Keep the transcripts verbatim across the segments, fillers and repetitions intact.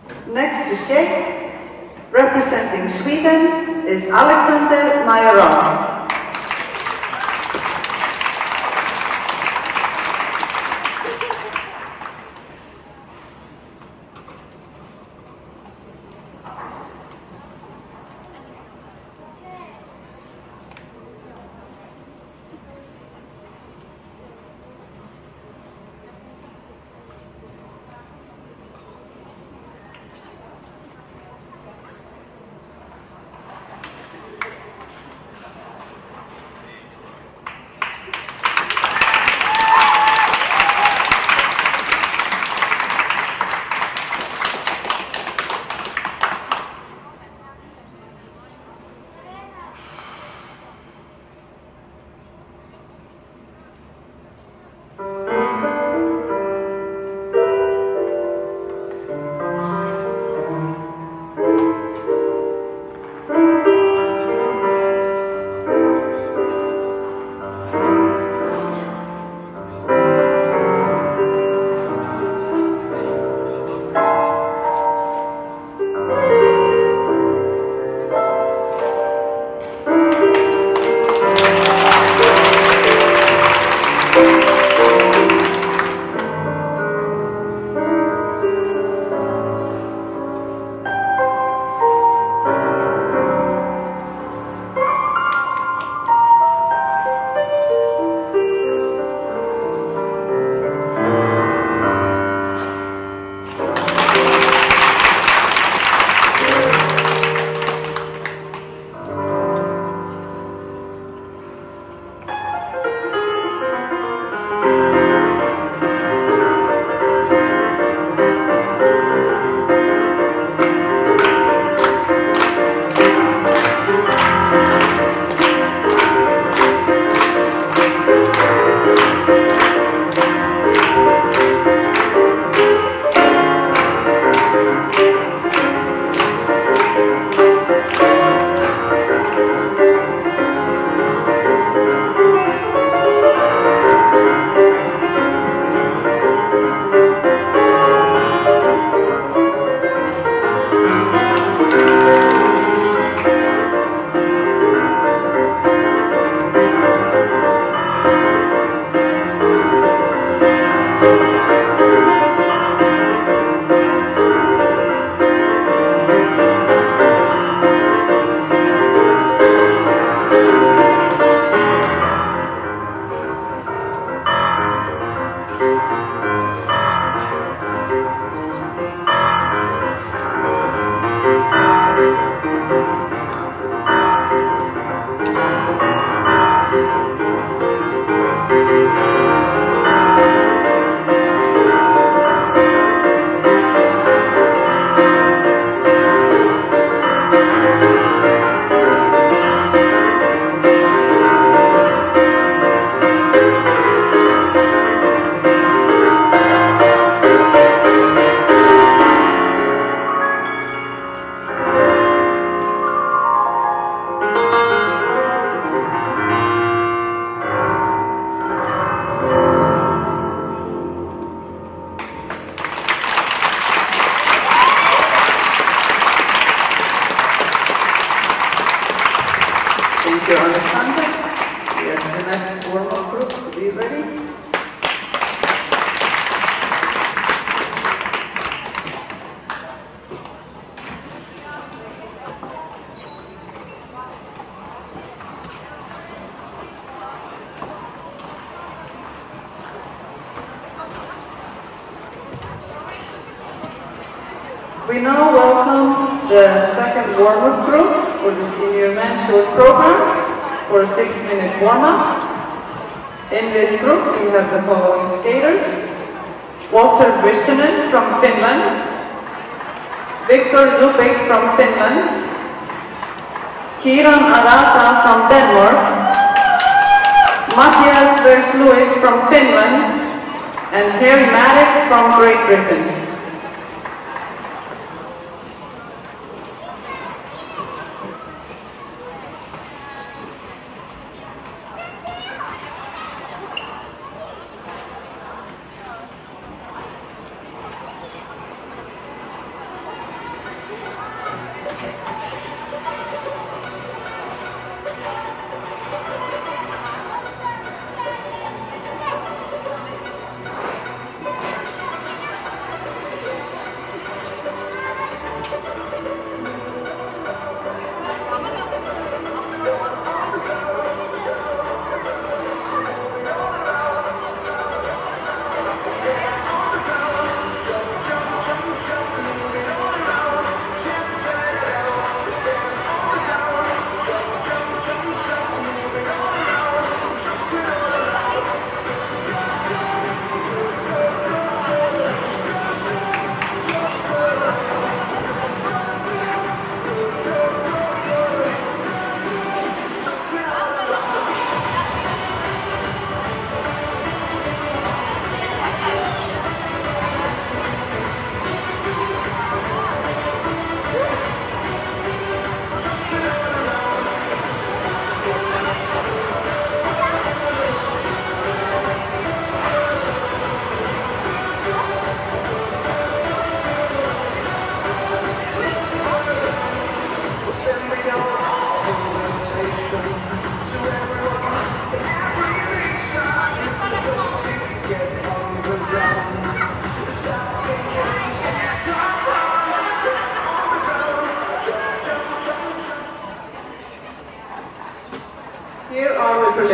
Next to skate, representing Sweden, is Alexander Majorov. Thank you, Alexander. Yes, the next warm-up group to be ready. We now welcome the second warm-up group for the senior men's short program for a six-minute warm-up. In this group, we have the following skaters: Walter Vistonen from Finland, Victor Zubik from Finland, Kiran Arata from Denmark, Matthias Vers-Louis from Finland, and Harry Maddock from Great Britain.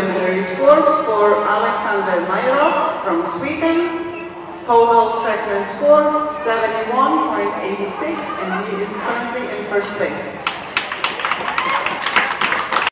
preliminary scores for Alexander Mayrov from Sweden. Total segment score seventy-one point eight six, and he is currently in first place.